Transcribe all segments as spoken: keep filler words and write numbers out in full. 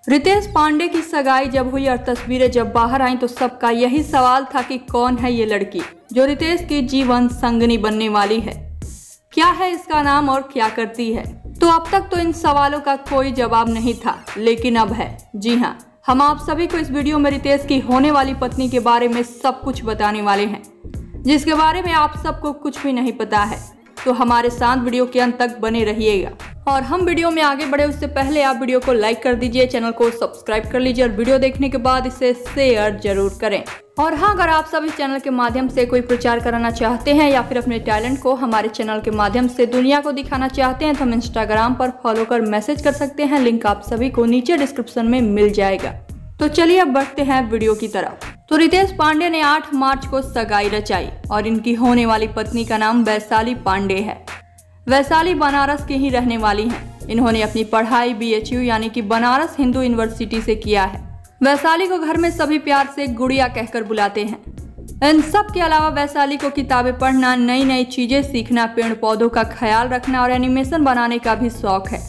रितेश पांडे की सगाई जब हुई और तस्वीरें जब बाहर आईं तो सबका यही सवाल था कि कौन है ये लड़की जो रितेश की जीवन संगनी बनने वाली है। क्या है इसका नाम और क्या करती है। तो अब तक तो इन सवालों का कोई जवाब नहीं था, लेकिन अब है। जी हाँ, हम आप सभी को इस वीडियो में रितेश की होने वाली पत्नी के बारे में सब कुछ बताने वाले हैं, जिसके बारे में आप सबको कुछ भी नहीं पता है। तो हमारे साथ वीडियो के अंत तक बने रहिएगा। और हम वीडियो में आगे बढ़े उससे पहले आप वीडियो को लाइक कर दीजिए, चैनल को सब्सक्राइब कर लीजिए और वीडियो देखने के बाद इसे शेयर जरूर करें। और हाँ, अगर आप सब इस चैनल के माध्यम से कोई प्रचार कराना चाहते हैं या फिर अपने टैलेंट को हमारे चैनल के माध्यम से दुनिया को दिखाना चाहते हैं तो हम इंस्टाग्राम पर फॉलो कर मैसेज कर सकते हैं। लिंक आप सभी को नीचे डिस्क्रिप्शन में मिल जाएगा। तो चलिए अब बढ़ते हैं वीडियो की तरफ। तो रितेश पांडे ने आठ मार्च को सगाई रचाई और इनकी होने वाली पत्नी का नाम वैशाली पांडे है। वैशाली बनारस की ही रहने वाली हैं। इन्होंने अपनी पढ़ाई बी एच यू यानी कि बनारस हिंदू यूनिवर्सिटी से किया है। वैशाली को घर में सभी प्यार से गुड़िया कहकर बुलाते हैं। इन सब के अलावा वैशाली को किताबें पढ़ना, नई नई चीजें सीखना, पेड़ पौधों का ख्याल रखना और एनिमेशन बनाने का भी शौक है।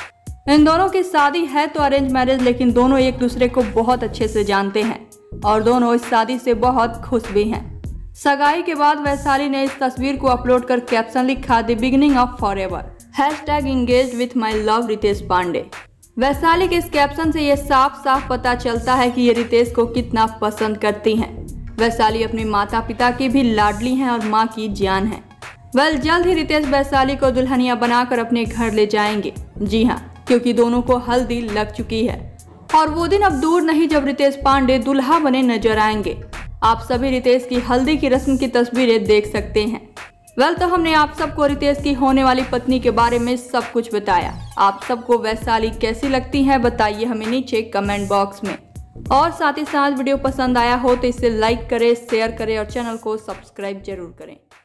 इन दोनों की शादी है तो अरेंज मैरिज, लेकिन दोनों एक दूसरे को बहुत अच्छे से जानते हैं और दोनों इस शादी से बहुत खुश भी हैं। सगाई के बाद वैशाली ने इस तस्वीर को अपलोड कर कैप्शन लिखा, the beginning of forever, hashtag engaged with my love Ritesh Pandey. Vaishali के इस कैप्शन से ये साफ साफ पता चलता है कि ये रितेश को कितना पसंद करती हैं। वैशाली अपने माता पिता की भी लाडली हैं और माँ की जान है। वेल, जल्द ही रितेश वैशाली को दुल्हनिया बनाकर अपने घर ले जाएंगे। जी हाँ, क्योंकि दोनों को हल्दी लग चुकी है और वो दिन अब दूर नहीं जब रितेश पांडे दुल्हा बने नजर आएंगे। आप सभी रितेश की हल्दी की रस्म की तस्वीरें देख सकते हैं। वेल, तो हमने आप सबको रितेश की होने वाली पत्नी के बारे में सब कुछ बताया। आप सबको वैशाली कैसी लगती है बताइए हमें नीचे कमेंट बॉक्स में। और साथ ही साथ वीडियो पसंद आया हो तो इसे लाइक करें, शेयर करें और चैनल को सब्सक्राइब जरूर करें।